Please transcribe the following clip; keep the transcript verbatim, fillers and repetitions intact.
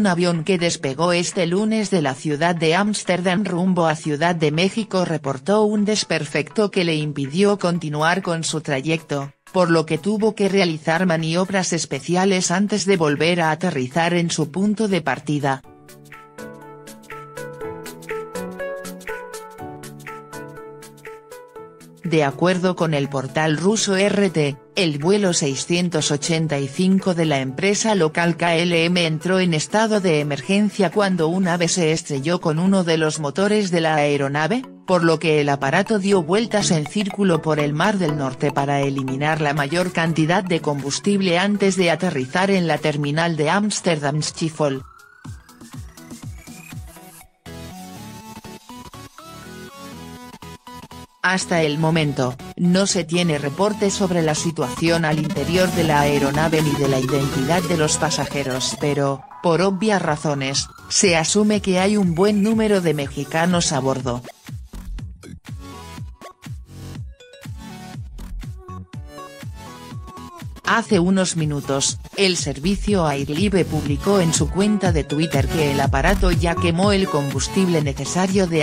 Un avión que despegó este lunes de la ciudad de Ámsterdam rumbo a Ciudad de México reportó un desperfecto que le impidió continuar con su trayecto, por lo que tuvo que realizar maniobras especiales antes de volver a aterrizar en su punto de partida. De acuerdo con el portal ruso R T, el vuelo seiscientos ochenta y cinco de la empresa local K L M entró en estado de emergencia cuando un ave se estrelló con uno de los motores de la aeronave, por lo que el aparato dio vueltas en círculo por el Mar del Norte para eliminar la mayor cantidad de combustible antes de aterrizar en la terminal de Amsterdam Schiphol. Hasta el momento, no se tiene reporte sobre la situación al interior de la aeronave ni de la identidad de los pasajeros, pero, por obvias razones, se asume que hay un buen número de mexicanos a bordo. Hace unos minutos, el servicio Airlibre publicó en su cuenta de Twitter que el aparato ya quemó el combustible necesario de